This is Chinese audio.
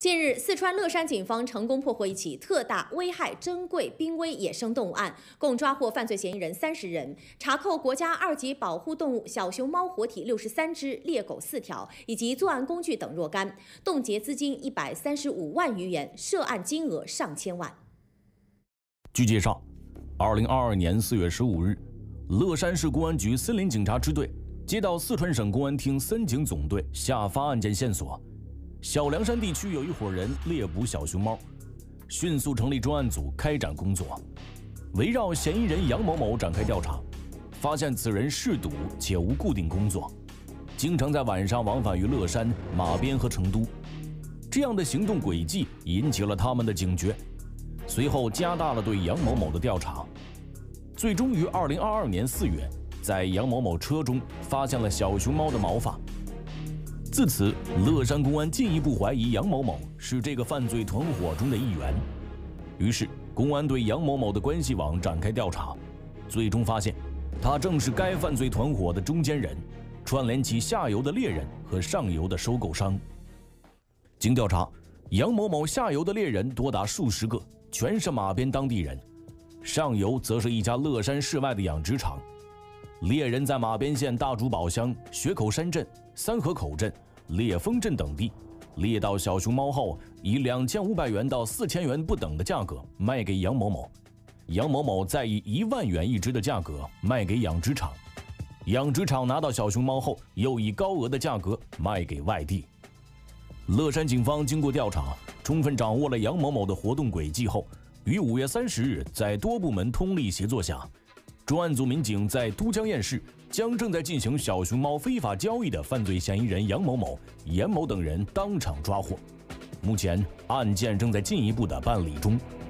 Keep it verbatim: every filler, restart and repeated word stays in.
近日，四川乐山警方成功破获一起特大危害珍贵濒危野生动物案，共抓获犯罪嫌疑人三十人，查扣国家二级保护动物小熊猫活体六十三只、猎狗四条，以及作案工具等若干，冻结资金一百三十五万余元，涉案金额上千万。 据介绍，二零二二年四月十五日，乐山市公安局森林警察支队接到四川省公安厅森警总队下发案件线索。 小凉山地区有一伙人猎捕小熊猫，迅速成立专案组开展工作，围绕嫌疑人杨某某展开调查，发现此人嗜赌且无固定工作，经常在晚上往返于乐山、马边和成都。这样的行动轨迹引起了他们的警觉，随后加大了对杨某某的调查，最终于二零二二年四月，在杨某某车中发现了小熊猫的毛发。 自此，乐山公安进一步怀疑杨某某是这个犯罪团伙中的一员，于是公安对杨某某的关系网展开调查，最终发现，他正是该犯罪团伙的中间人，串联起下游的猎人和上游的收购商。经调查，杨某某下游的猎人多达数十个，全是马边当地人；上游则是一家乐山市外的养殖场。 猎人在马边县大竹堡乡、雪口山镇、三河口镇、烈丰镇等地猎到小熊猫后，以两千五百元到四千元不等的价格卖给杨某某，杨某某再以一万元一只的价格卖给养殖场，养殖场拿到小熊猫后，又以高额的价格卖给外地。乐山警方经过调查，充分掌握了杨某某的活动轨迹后，于五月三十日在多部门通力协作下。 专案组民警在都江堰市将正在进行小熊猫非法交易的犯罪嫌疑人杨某某、严某等人当场抓获。目前案件正在进一步的办理中。